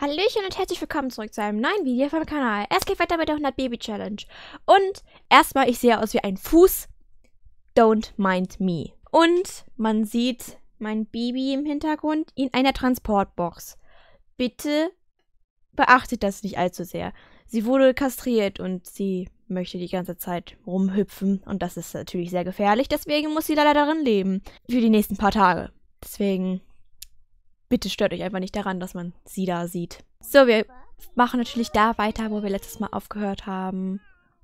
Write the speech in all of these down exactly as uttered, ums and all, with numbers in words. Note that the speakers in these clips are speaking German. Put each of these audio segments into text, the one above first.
Hallöchen und herzlich willkommen zurück zu einem neuen Video vom Kanal. Es geht weiter mit der hundert Baby Challenge. Und erstmal, ich sehe aus wie ein Fuß. Don't mind me. Und man sieht mein Baby im Hintergrund in einer Transportbox. Bitte beachtet das nicht allzu sehr. Sie wurde kastriert und sie möchte die ganze Zeit rumhüpfen. Und das ist natürlich sehr gefährlich. Deswegen muss sie leider darin leben. Für die nächsten paar Tage. Deswegen... bitte stört euch einfach nicht daran, dass man sie da sieht. So, wir machen natürlich da weiter, wo wir letztes Mal aufgehört haben.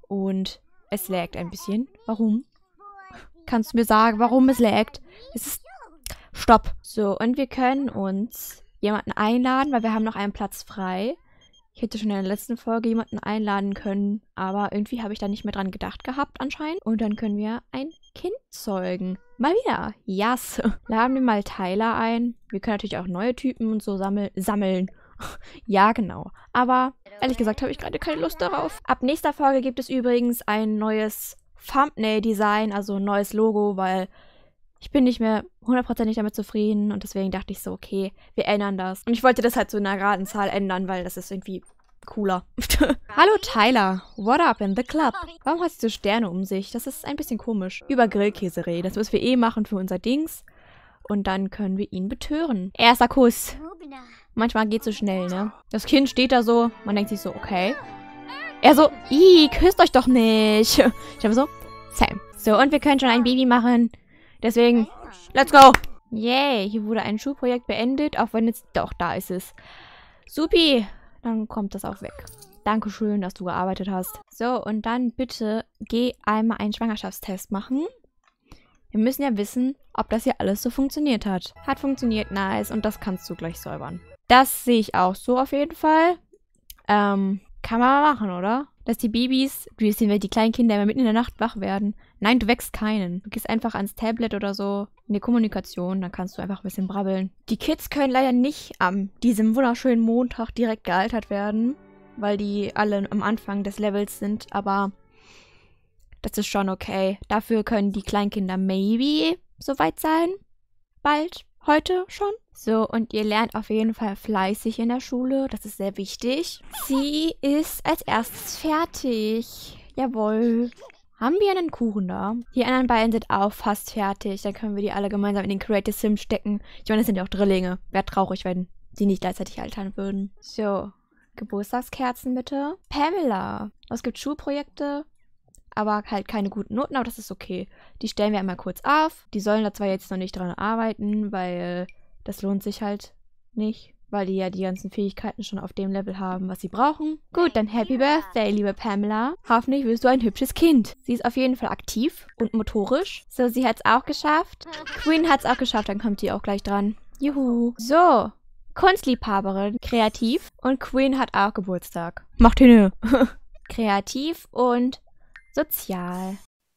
Und es laggt ein bisschen. Warum? Kannst du mir sagen, warum es laggt? Es ist... Stopp. So, und wir können uns jemanden einladen, weil wir haben noch einen Platz frei. Ich hätte schon in der letzten Folge jemanden einladen können, aber irgendwie habe ich da nicht mehr dran gedacht gehabt anscheinend. Und dann können wir ein Kind zeugen. Mal wieder. Yes. Laden wir mal Tyler ein. Wir können natürlich auch neue Typen und so sammel sammeln. Ja, genau. Aber ehrlich gesagt habe ich gerade keine Lust darauf. Ab nächster Folge gibt es übrigens ein neues Thumbnail-Design, also ein neues Logo, weil ich bin nicht mehr hundertprozentig damit zufrieden und deswegen dachte ich so, okay, wir ändern das. Und ich wollte das halt zu einer geraden Zahl ändern, weil das ist irgendwie cooler. Hallo Tyler, what up in the club? Warum hast du so Sterne um sich? Das ist ein bisschen komisch. Über Grillkäse reden, das müssen wir eh machen für unser Dings. Und dann können wir ihn betören. Erster Kuss. Manchmal geht's so schnell, ne? Das Kind steht da so, man denkt sich so, okay. Er so, ih, küsst euch doch nicht. Ich habe so, Sam. So, und wir können schon ein Baby machen. Deswegen, let's go! Yay, hier wurde ein Schulprojekt beendet, auch wenn jetzt... Doch, da ist es. Supi, dann kommt das auch weg. Dankeschön, dass du gearbeitet hast. So, und dann bitte geh einmal einen Schwangerschaftstest machen. Wir müssen ja wissen, ob das hier alles so funktioniert hat. Hat funktioniert, nice. Und das kannst du gleich säubern. Das sehe ich auch so auf jeden Fall. Ähm, kann man mal machen, oder? Dass die Babys, wie sehen wir, die kleinen Kinder immer mitten in der Nacht wach werden. Nein, du wächst keinen. Du gehst einfach ans Tablet oder so in die Kommunikation, dann kannst du einfach ein bisschen brabbeln. Die Kids können leider nicht am diesem wunderschönen Montag direkt gealtert werden, weil die alle am Anfang des Levels sind, aber das ist schon okay. Dafür können die Kleinkinder maybe soweit sein. Bald. Heute schon. So, und ihr lernt auf jeden Fall fleißig in der Schule. Das ist sehr wichtig. Sie ist als erstes fertig. Jawohl. Haben wir einen Kuchen da? Die anderen beiden sind auch fast fertig. Dann können wir die alle gemeinsam in den Creative Sim stecken. Ich meine, das sind ja auch Drillinge. Wäre traurig, wenn sie nicht gleichzeitig altern würden. So, Geburtstagskerzen bitte. Pamela. Es gibt Schulprojekte, aber halt keine guten Noten, aber das ist okay. Die stellen wir einmal kurz auf. Die sollen da zwar jetzt noch nicht dran arbeiten, weil das lohnt sich halt nicht, weil die ja die ganzen Fähigkeiten schon auf dem Level haben, was sie brauchen. Gut, dann Happy Birthday, liebe Pamela. Hoffentlich wirst du ein hübsches Kind. Sie ist auf jeden Fall aktiv und motorisch. So, sie hat es auch geschafft. Queen hat es auch geschafft, dann kommt die auch gleich dran. Juhu. So, Kunstliebhaberin, kreativ. Und Queen hat auch Geburtstag. Macht hin. Kreativ und sozial.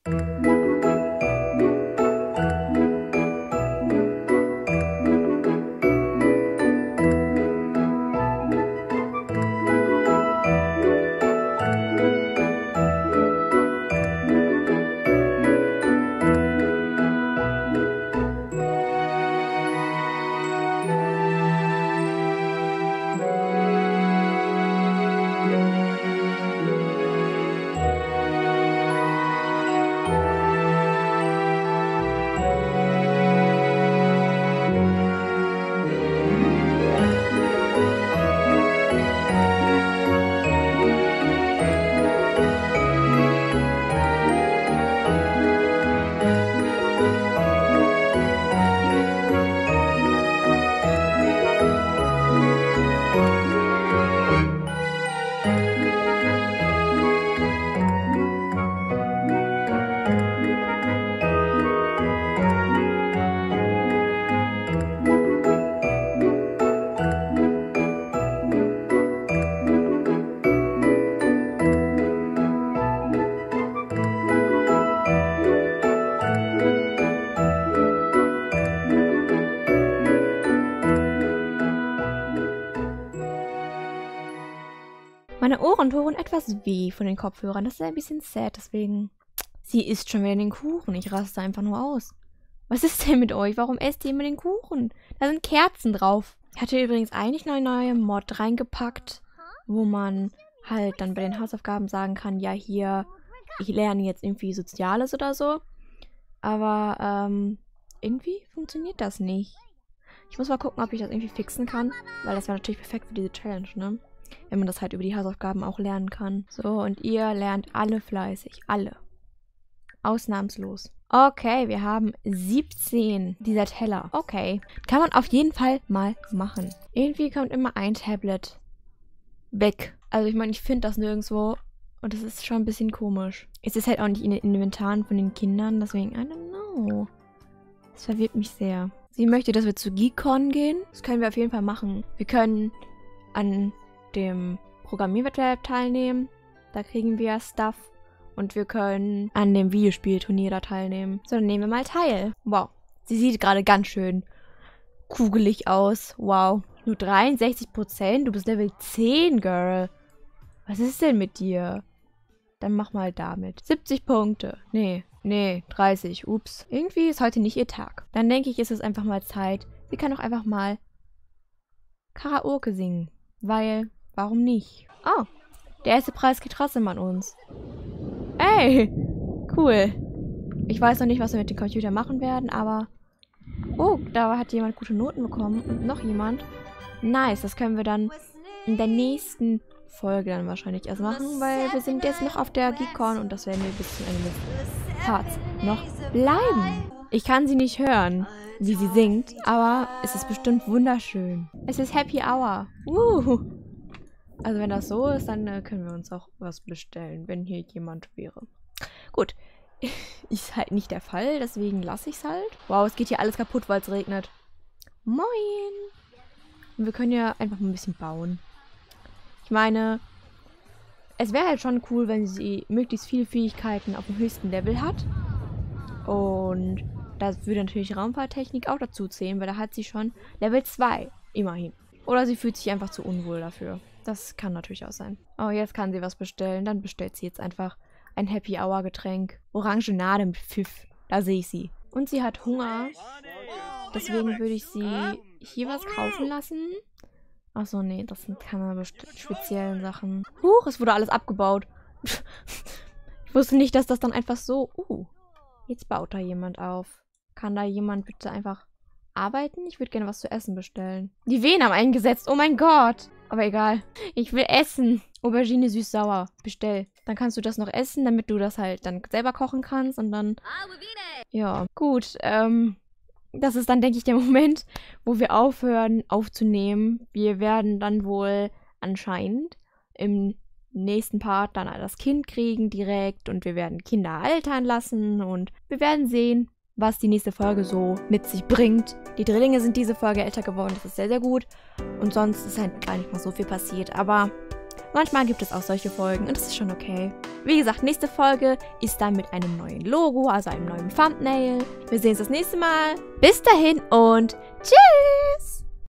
Meine Ohren tun etwas weh von den Kopfhörern. Das ist ein bisschen sad, deswegen... Sie isst schon wieder den Kuchen. Ich raste einfach nur aus. Was ist denn mit euch? Warum esst ihr immer den Kuchen? Da sind Kerzen drauf. Ich hatte übrigens eigentlich noch eine neue Mod reingepackt, wo man halt dann bei den Hausaufgaben sagen kann, ja hier, ich lerne jetzt irgendwie Soziales oder so. Aber ähm, irgendwie funktioniert das nicht. Ich muss mal gucken, ob ich das irgendwie fixen kann, weil das wäre natürlich perfekt für diese Challenge, ne? Wenn man das halt über die Hausaufgaben auch lernen kann. So, und ihr lernt alle fleißig. Alle. Ausnahmslos. Okay, wir haben siebzehn dieser Teller. Okay. Kann man auf jeden Fall mal machen. Irgendwie kommt immer ein Tablet weg. Also ich meine, ich finde das nirgendwo. Und das ist schon ein bisschen komisch. Es ist halt auch nicht in den Inventaren von den Kindern. Deswegen, I don't know. Das verwirrt mich sehr. Sie möchte, dass wir zu Geekon gehen. Das können wir auf jeden Fall machen. Wir können an dem Programmierwettbewerb teilnehmen. Da kriegen wir Stuff. Und wir können an dem Videospielturnier da teilnehmen. So, dann nehmen wir mal teil. Wow. Sie sieht gerade ganz schön kugelig aus. Wow. Nur dreiundsechzig Prozent? Du bist Level zehn, Girl. Was ist denn mit dir? Dann mach mal damit. siebzig Punkte. Nee. Nee, dreißig. Ups. Irgendwie ist heute nicht ihr Tag. Dann denke ich, ist es einfach mal Zeit. Sie kann auch einfach mal Karaoke singen. Weil, warum nicht? Oh, der erste Preis geht trotzdem an uns. Ey, cool. Ich weiß noch nicht, was wir mit dem Computer machen werden, aber... Oh, da hat jemand gute Noten bekommen. Und noch jemand. Nice, das können wir dann in der nächsten Folge dann wahrscheinlich erst machen, weil wir sind jetzt noch auf der Geekon und das werden wir bis zum Ende des Parts noch bleiben. Ich kann sie nicht hören, wie sie singt, aber es ist bestimmt wunderschön. Es ist Happy Hour. Uh. Also wenn das so ist, dann äh, können wir uns auch was bestellen, wenn hier jemand wäre. Gut. Ist halt nicht der Fall, deswegen lasse ich es halt. Wow, es geht hier alles kaputt, weil es regnet. Moin. Und wir können ja einfach mal ein bisschen bauen. Ich meine, es wäre halt schon cool, wenn sie möglichst viele Fähigkeiten auf dem höchsten Level hat. Und das würde natürlich Raumfahrttechnik auch dazu zählen, weil da hat sie schon Level zwei, immerhin. Oder sie fühlt sich einfach zu unwohl dafür. Das kann natürlich auch sein. Oh, jetzt kann sie was bestellen. Dann bestellt sie jetzt einfach ein Happy Hour Getränk. Orangenade mit Pfiff. Da sehe ich sie. Und sie hat Hunger. Deswegen würde ich sie hier was kaufen lassen. Achso, nee, das sind keine speziellen Sachen. Huch, es wurde alles abgebaut. Ich wusste nicht, dass das dann einfach so... Uh, jetzt baut da jemand auf. Kann da jemand bitte einfach arbeiten? Ich würde gerne was zu essen bestellen. Die Wehen haben eingesetzt, oh mein Gott. Aber egal. Ich will essen. Aubergine süß-sauer. Bestell. Dann kannst du das noch essen, damit du das halt dann selber kochen kannst. Und dann... Ja, gut. Ähm, das ist dann, denke ich, der Moment, wo wir aufhören aufzunehmen. Wir werden dann wohl anscheinend im nächsten Part dann das Kind kriegen direkt. Und wir werden Kinder altern lassen. Und wir werden sehen, was die nächste Folge so mit sich bringt. Die Drillinge sind diese Folge älter geworden. Das ist sehr, sehr gut. Und sonst ist halt gar nicht mal so viel passiert. Aber manchmal gibt es auch solche Folgen und das ist schon okay. Wie gesagt, nächste Folge ist dann mit einem neuen Logo, also einem neuen Thumbnail. Wir sehen uns das nächste Mal. Bis dahin und tschüss!